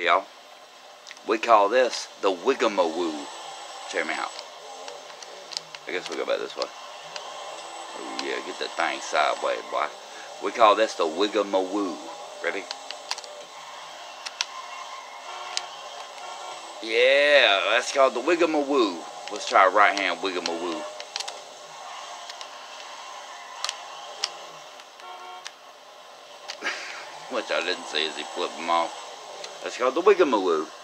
Hey y'all, we call this the wiggamoo. Check me out. I guess we'll go back this way. Oh yeah, get that thing sideways, boy. We call this the wiggamoo. Ready? Yeah, that's called the wiggamoo. Let's try right hand wiggamoo. Which I didn't see as he flipped them off. That's called the wiggamoo.